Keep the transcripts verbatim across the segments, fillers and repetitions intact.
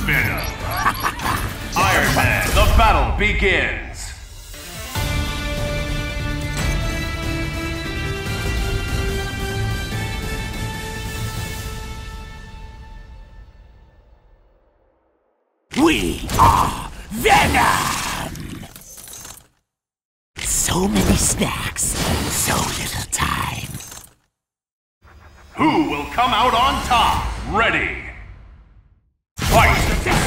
Venom. Iron Man, the battle begins. We are Venom! So many snacks, so little time. Who will come out on top? Ready? Fight!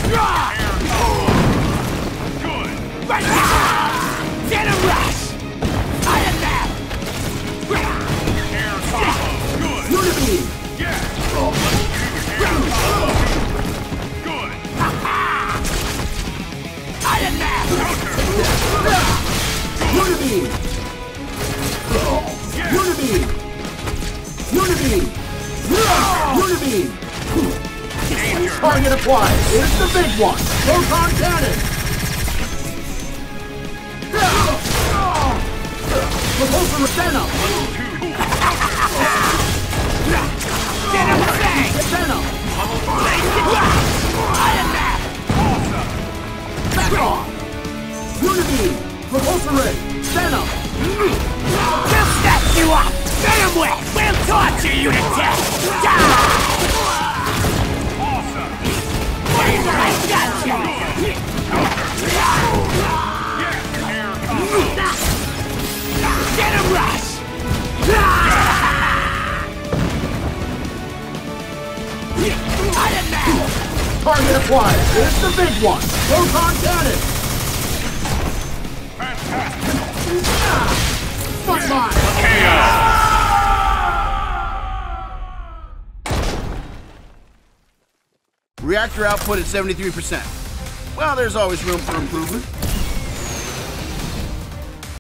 Good! Venom Rush! Iron Man! Air combo! Good! Unibeam! Yeah! Good! Iron Man! Unibeam! Unibeam! Unibeam! Unibeam! Target acquired. It's the big one. Proton cannon. Repulsor Venom. Venom Bang! Venom. Iron Man! Back off. Unibeam. Repulsor Ray. Venom. We'll snap you up! Venom Web! We'll torture you to death! Die! I got you! Venom Rush! Iron Man! Target acquired. It's the big one. Proton cannon. Frontline. Reactor output at seventy-three percent. Well, there's always room for improvement.